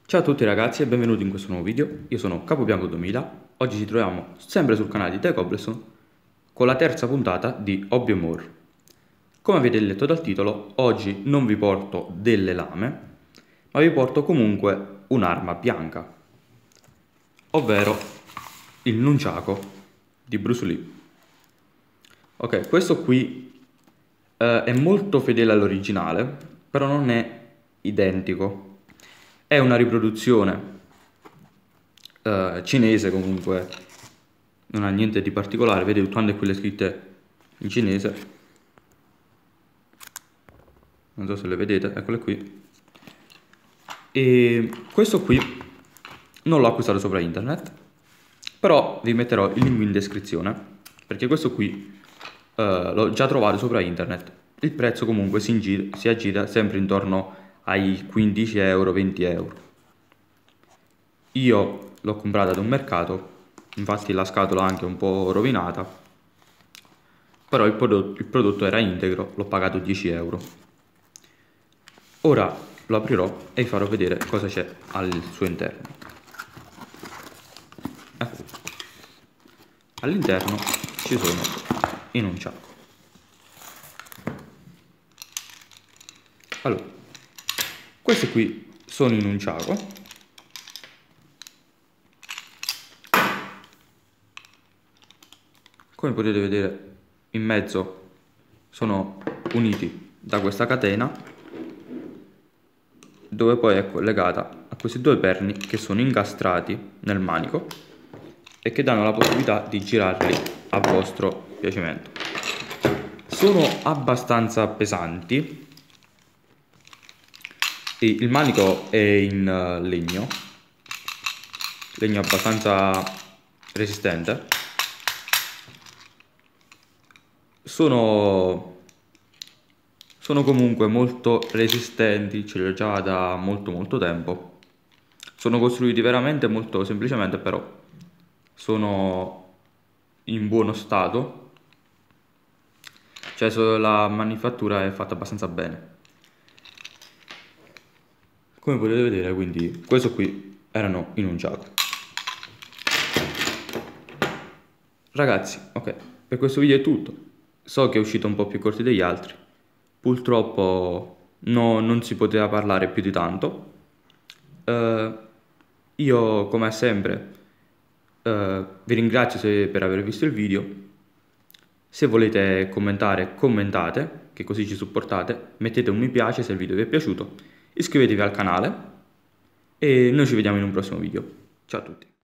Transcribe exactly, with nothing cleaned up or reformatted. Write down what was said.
Ciao a tutti ragazzi e benvenuti in questo nuovo video. Io sono Capobianco duemila. Oggi ci troviamo sempre sul canale di The Cobblestone con la terza puntata di Hobby and More. Come avete letto dal titolo, oggi non vi porto delle lame, ma vi porto comunque un'arma bianca, ovvero il nunchaku di Bruce Lee. Ok, questo qui eh, è molto fedele all'originale, però non è identico. È una riproduzione uh, cinese, comunque non ha niente di particolare, vedete tutte quelle scritte in cinese, non so se le vedete, eccole qui. E questo qui non l'ho acquistato sopra internet, però vi metterò il link in descrizione, perché questo qui uh, l'ho già trovato sopra internet. Il prezzo comunque si, ingira, si aggira sempre intorno ai quindici euro, venti euro. Io l'ho comprata ad un mercato, infatti la scatola è anche un po' rovinata, però il prodotto, il prodotto era integro, l'ho pagato dieci euro. Ora lo aprirò e vi farò vedere cosa c'è al suo interno. Ecco. All'interno ci sono i nunchaku. Allora, questi qui sono i nunchaku. Come potete vedere, in mezzo sono uniti da questa catena, dove poi è collegata a questi due perni che sono incastrati nel manico e che danno la possibilità di girarli a vostro piacimento. Sono abbastanza pesanti. Il manico è in legno, legno abbastanza resistente. Sono, sono comunque molto resistenti, ce li ho già da molto molto tempo. Sono costruiti veramente molto semplicemente, però sono in buono stato, cioè la manifattura è fatta abbastanza bene. Come potete vedere, quindi questo qui erano i nunchaku. Ragazzi, ok, per questo video è tutto. So che è uscito un po' più corto degli altri, purtroppo no, non si poteva parlare più di tanto. Uh, io come sempre uh, vi ringrazio se, per aver visto il video. Se volete commentare, commentate, che così ci supportate. Mettete un mi piace se il video vi è piaciuto. Iscrivetevi al canale e noi ci vediamo in un prossimo video. Ciao a tutti.